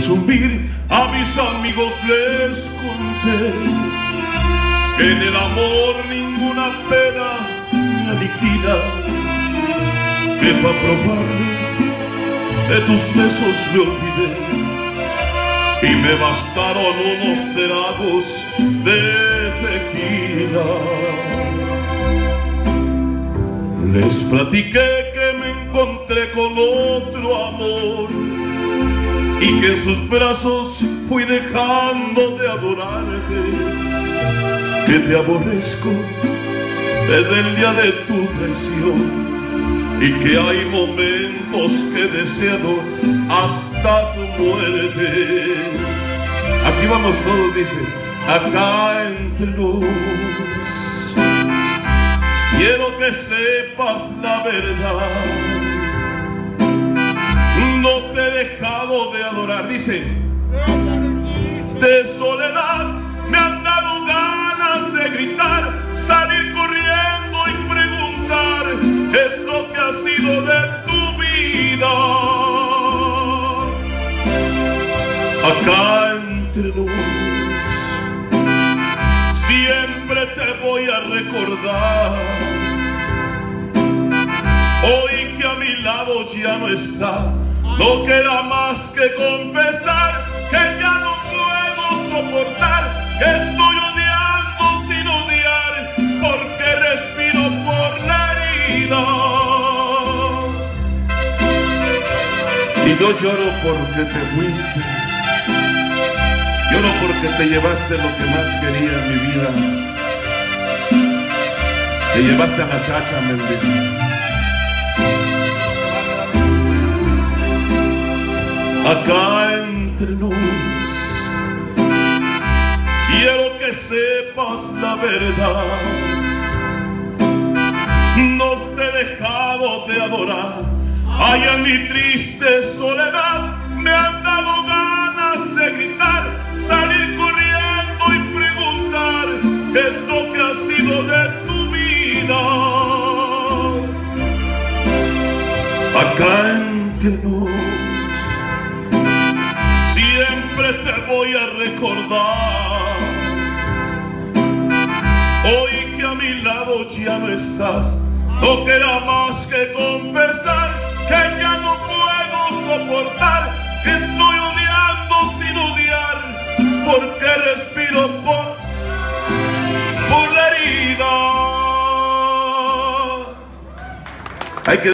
presumir, a mis amigos les conté que en el amor ninguna pena me aniquila, que pa' probarles de tus besos me olvidé y me bastaron unos tragos de tequila. Les platiqué que me encontré con otro amor y que en sus brazos fui dejando de adorarte, que te aborrezco desde el día de tu traición y que hay momentos que he deseado hasta tu muerte. Aquí vamos todos, dice, acá entre nos. Quiero que sepas la verdad, no te he dejado de adorar, dice. De soledad me han dado ganas de gritar, salir corriendo y preguntar qué es lo que ha sido de tu vida. Acá entre nos siempre te voy a recordar. Hoy que a mi lado ya no está, no queda más que confesar que ya no puedo soportar, que estoy odiando sin odiar, porque respiro por la herida. Y no lloro porque te fuiste, lloro porque te llevaste lo que más quería en mi vida. Te llevaste a la chacha, me olvidé. Acá entre nos, quiero que sepas la verdad, no te he dejado de adorar. Ay, en mi triste soledad me han dado ganas de gritar, salir corriendo y preguntar qué es lo que ha sido de tu vida. Acá entre nos siempre te voy a recordar. Hoy que a mi lado ya no estás, no queda más que confesar que ya no puedo soportar, que estoy odiando sin odiar, porque respiro por la herida. Hay que